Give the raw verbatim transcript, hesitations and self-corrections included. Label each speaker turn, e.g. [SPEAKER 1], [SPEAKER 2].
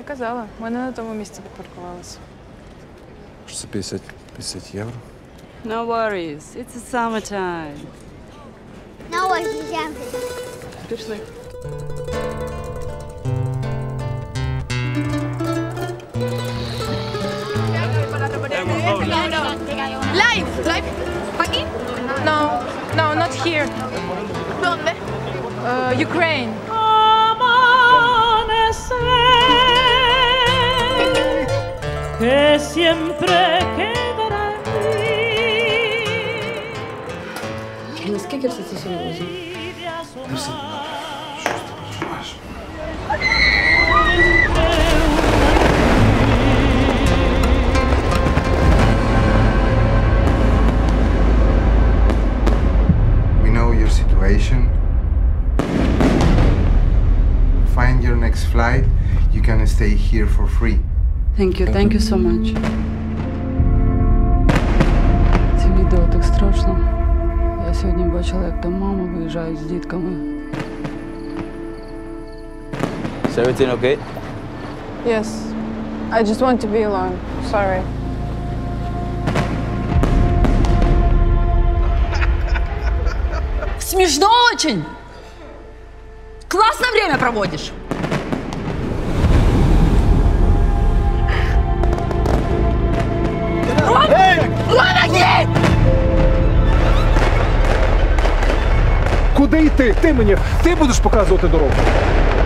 [SPEAKER 1] казала. Ми не на тому місці припаркувалися.
[SPEAKER 2] Що це п'ятдесят, п'ятдесят євро?
[SPEAKER 3] No worries. It's a summertime.
[SPEAKER 4] No worries, yeah.
[SPEAKER 3] Пішли.
[SPEAKER 1] Live! Live! Aquí? No, no, not here. ¿Dónde? Uh, Ukraine.
[SPEAKER 5] Que siempre quedará en mí.
[SPEAKER 3] Наскільки все це серйозно?
[SPEAKER 2] Та все, що ж ти переживаєш?
[SPEAKER 6] We know your situation. Find your next flight. You can stay here for free.
[SPEAKER 3] Thank you, thank you so much. Це відео так страшно. Я сьогодні бачила, як там мама виїжджає з дітками.
[SPEAKER 7] Is everything okay?
[SPEAKER 1] Yes. I just want to be alone. Sorry.
[SPEAKER 8] Смешно очень! Классно время проводишь!
[SPEAKER 9] Куди йти? Ти мені, ти будеш показувати дорогу.